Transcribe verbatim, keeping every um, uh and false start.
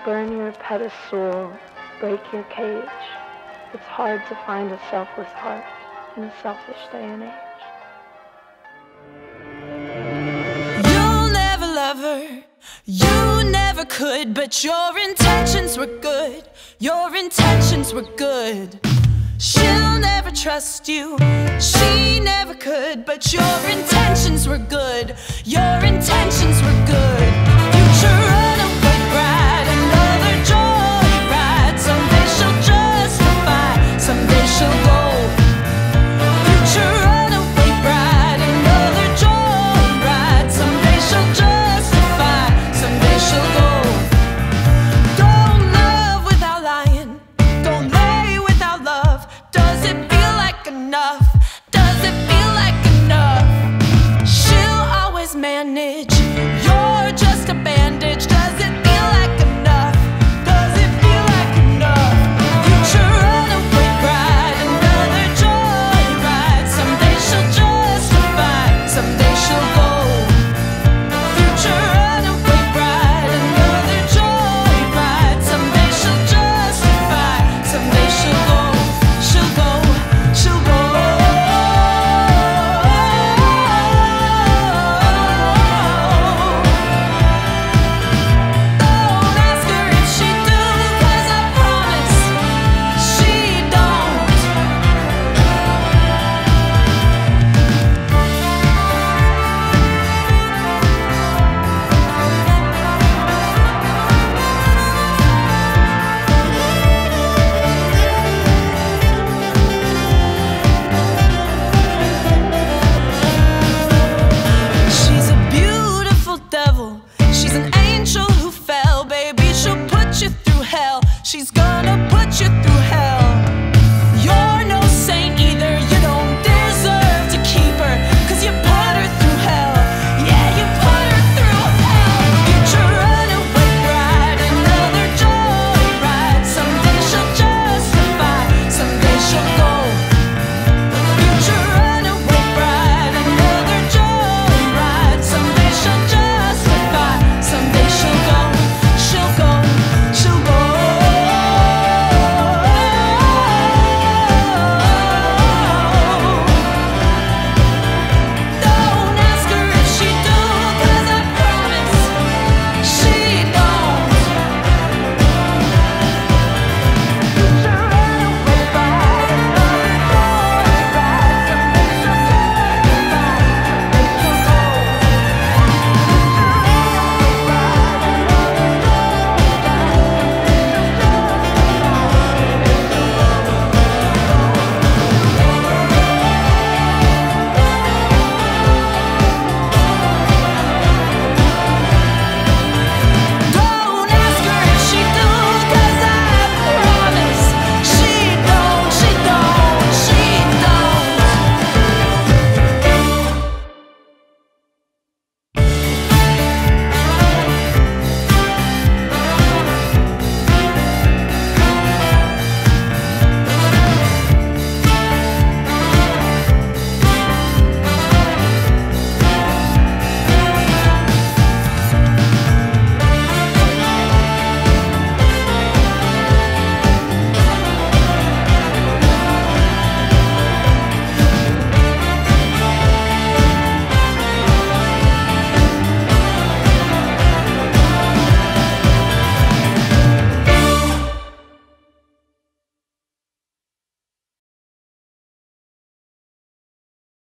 Burn your pedestal, break your cage. It's hard to find a selfless heart in a selfish day and age. You'll never love her, you never could, but your intentions were good, your intentions were good. She'll never trust you, she never could, but your intentions